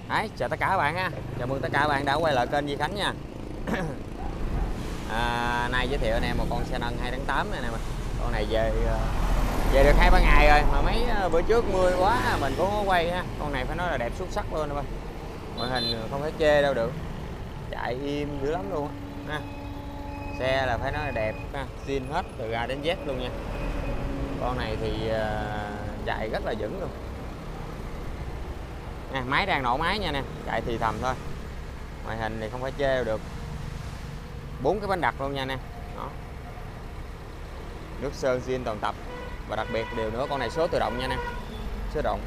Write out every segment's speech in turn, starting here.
Đấy, chào tất cả các bạn ha. Chào mừng tất cả các bạn đã quay lại kênh Duy Khánh nha. Nay giới thiệu anh em một con xe nâng 2.8 này nè. Con này về được 2-3 ngày rồi mà mấy bữa trước mưa quá mình cũng có quay ha. Con này phải nói là đẹp xuất sắc luôn nè. Ngoại hình không thể chê đâu được. Chạy im dữ lắm luôn ha. Xe là phải nói là đẹp ha, zin hết từ A đến Z luôn nha. Con này thì chạy rất là vững luôn. Máy đang nổ máy nha nè, chạy thì thầm thôi. Ngoại hình thì không phải chê được. 4 cái bánh đặt luôn nha nè. Đó. Nước sơn zin toàn tập. Và đặc biệt điều nữa, con này số tự động nha nè. Số tự động.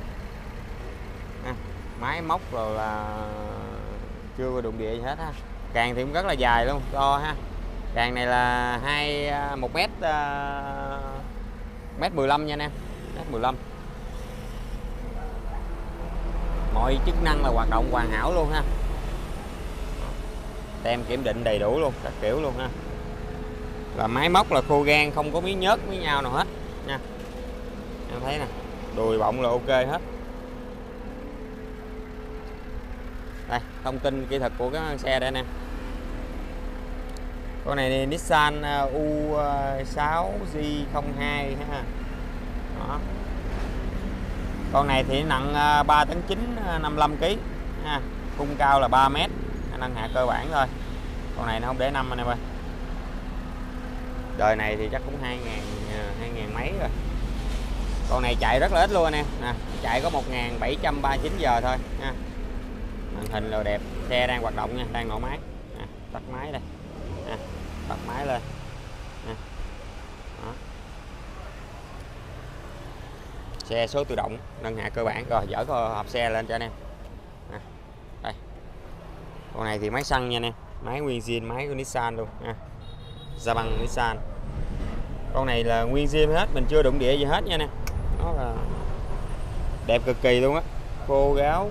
Máy móc rồi là chưa có đụng địa gì hết ha. Càng thì cũng rất là dài luôn, to ha. Càng này là 1 mét 15 nha nè. Mét 15. Mọi chức năng là hoạt động hoàn hảo luôn ha. Tem kiểm định đầy đủ luôn, các kiểu luôn ha. Là máy móc là khô gan, không có miếng nhớt miếng nhau nào hết nha. Em thấy nè, đùi bọng là ok hết. Đây, thông tin kỹ thuật của cái xe đây nè. Con này thì Nissan U6J02 ha. Đó. Con này thì nặng 3 tấn 9, 55 kg ha. Khung cao là 3 m, nâng hạ cơ bản thôi. Con này nó không để 5 anh em ơi. Đời này thì chắc cũng 2000 mấy rồi. Con này chạy rất là ít luôn anh em nè, chạy có 1739 giờ thôi nha. Màn hình là đẹp, xe đang hoạt động nha, đang nổ máy. Tắt máy đây. Tắt máy lên. Đó. Xe số tự động, nâng hạ cơ bản. Rồi dỡ cái hộp xe lên cho anh em. Đây. Con này thì máy xăng nha anh em, máy nguyên zin, máy của Nissan luôn nha. Gia băng Nissan. Con này là nguyên zin hết, mình chưa đụng địa gì hết nha nè. Nó là đẹp cực kỳ luôn á, khô ráo.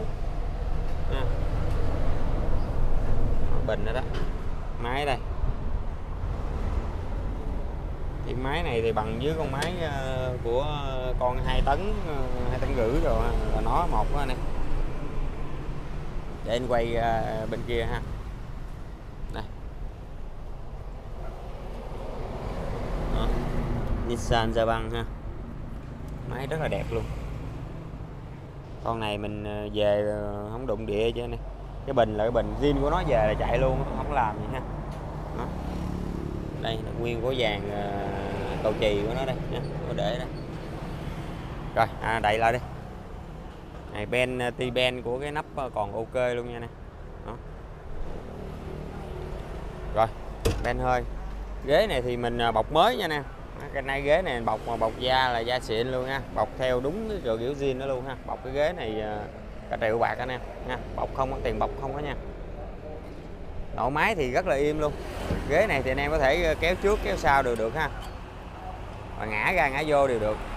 Bình nữa đó. Máy đây. Thì máy này thì bằng với con máy của con 2 tấn 2 tấn rưỡi rồi là nó một đó anh em. Để anh quay bên kia ha. Đây. Đó. Nissan Gia băng ha. Máy rất là đẹp luôn. Con này mình về không đụng địa chứ nè. Cái bình là cái bình zin của nó, về là chạy luôn, không làm gì ha. Đó. Đây là nguyên của vàng cầu chì của nó đây nha, có để đây. Rồi đậy lại đi. Này ben T-ben của cái nắp còn ok luôn nha nè. Đó. Rồi ben hơi. Ghế này thì mình bọc mới nha nè. Cái này ghế này bọc da là da xịn luôn nha, bọc theo đúng cái kiểu zin đó luôn ha. Bọc cái ghế này cả triệu bạc anh em nha, bọc không có tiền bọc không có nha. Nổ máy thì rất là im luôn. Ghế này thì anh em có thể kéo trước kéo sau đều được ha, và ngã ra ngã vô đều được.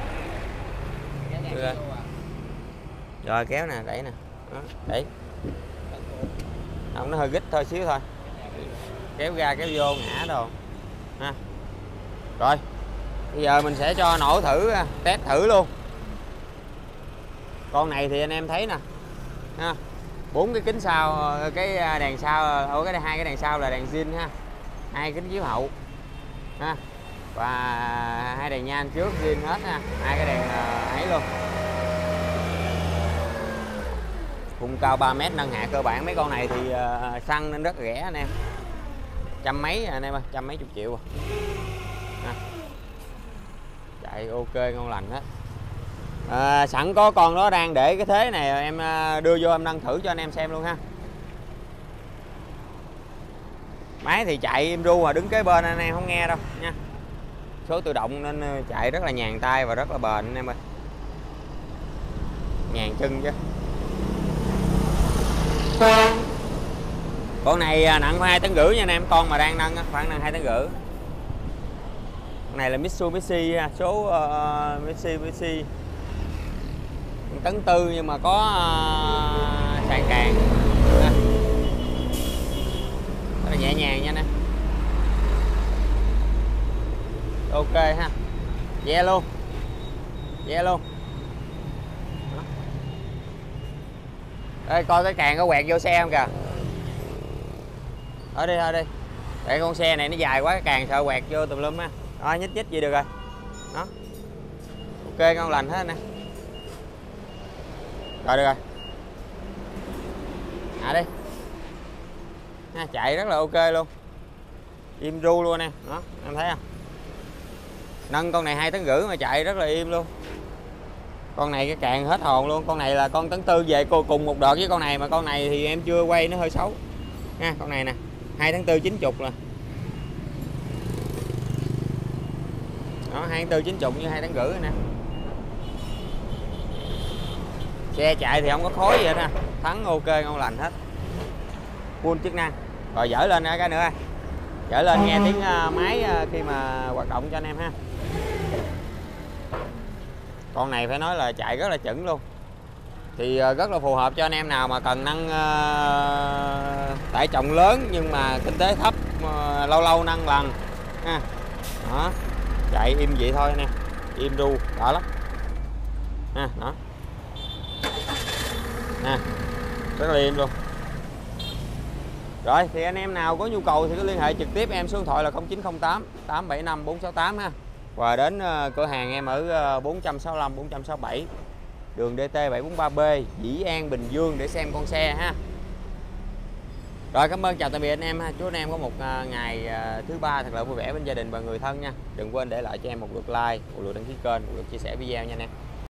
Rồi kéo nè, đẩy nè. Đó, đẩy. Không, nó hơi gít thôi, xíu thôi. Kéo ra kéo vô ngã đồ ha. Rồi bây giờ mình sẽ cho nổ thử, test thử luôn. Con này thì anh em thấy nè ha, 4 cái kính sau, cái đèn sau, cái 2 cái đèn sau là đèn zin ha, 2 kính chiếu hậu ha, và 2 đèn nhan trước zin hết ha, 2 cái đèn ấy luôn. Khung cao 3 m, nâng hạ cơ bản. Mấy con này thì xăng nên rất rẻ anh em, trăm mấy anh em ơi, trăm mấy chục triệu à. Chạy ok ngon lành hết. Sẵn có con đó đang để cái thế này, em đưa vô em nâng thử cho anh em xem luôn ha. Máy thì chạy im ru mà đứng kế bên anh em không nghe đâu nha. Số tự động nên chạy rất là nhàn tay và rất là bền anh em ơi, nhàn chân chứ. Con này nặng khoảng 2,5 tấn nha anh em, con mà đang nâng khoảng nặng 2,5 tấn. Con này là Mitsubishi số Mitsubishi 1,4 tấn nhưng mà có sàn càng. Rất là nhẹ nhàng nha nè. Ok ha. Ve luôn. Ve luôn. Ê, coi cái càng có quẹt vô xe không kìa. Ở đi thôi đi. Để con xe này nó dài quá, cái càng sợ quẹt vô tùm lum á. Đó, nhích nhích gì được rồi. Đó. Ok, ngon lành hết nè. Rồi được rồi. Đi. Ha, chạy rất là ok luôn. Im ru luôn nè. Đó, em thấy không? Nâng con này 2,5 tấn mà chạy rất là im luôn. Con này cái càng hết hồn luôn. Con này là con tấn tư về cùng một đợt với con này, mà con này thì em chưa quay, nó hơi xấu nha. Con này nè 2,4 tấn 90 là đó, 2,4 tấn 90 như 2,5 tấn nè. Xe chạy thì không có khói gì hết ha, thắng ok ngon lành hết, full chức năng. Rồi dỡ lên cái nữa, dỡ lên nghe tiếng máy khi mà hoạt động cho anh em ha. Con này phải nói là chạy rất là chuẩn luôn, thì rất là phù hợp cho anh em nào mà cần nâng tải trọng lớn nhưng mà kinh tế thấp, lâu lâu nâng lần ha. Đó, chạy im vậy thôi nè, im ru đã lắm ha. Đó nè, rất là im luôn. Rồi thì anh em nào có nhu cầu thì cứ liên hệ trực tiếp em, số điện thoại là 0908 875 468 ha. Và đến cửa hàng em ở 465 467 đường DT 743B, Dĩ An, Bình Dương để xem con xe ha. Rồi cảm ơn, chào tạm biệt anh em ha. Chúc anh em có một ngày thứ ba thật là vui vẻ bên gia đình và người thân nha. Đừng quên để lại cho em một lượt like, một lượt đăng ký kênh, một lượt chia sẻ video nha anh em.